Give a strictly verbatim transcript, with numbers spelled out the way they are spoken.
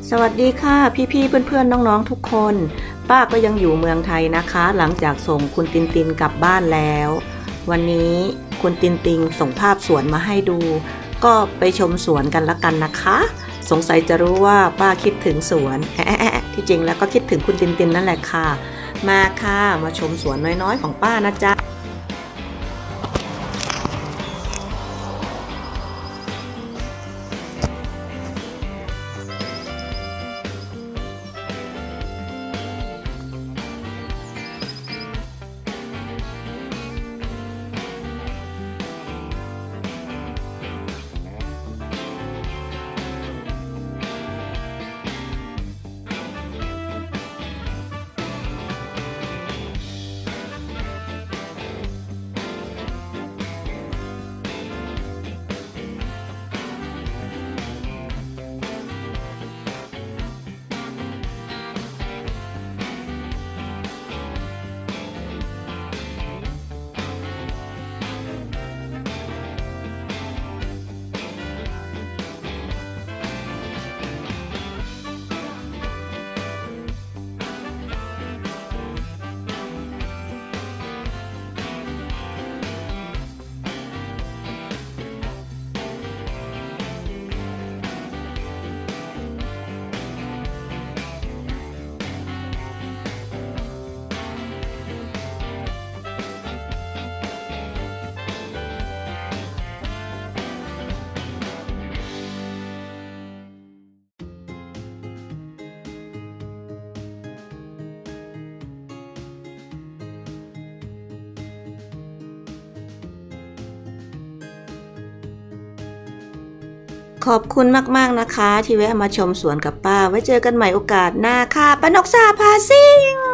สวัสดีค่ะพี่ๆเพื่อนๆน้องๆทุกคนป้าก็ยังอยู่เมืองไทยนะคะหลังจากส่งคุณตินตินกลับบ้านแล้ววันนี้คุณตินตินส่งภาพสวนมาให้ดูก็ไปชมสวนกันละกันนะคะสงสัยจะรู้ว่าป้าคิดถึงสวนแอะที่จริงแล้วก็คิดถึงคุณตินตินนั่นแหละค่ะมาค่ะมาชมสวนน้อยๆของป้านะจ๊ะขอบคุณมากๆนะคะที่แวะมาชมสวนกับป้าไว้เจอกันใหม่โอกาสหน้าค่ะป้านกสาพาซิ่ง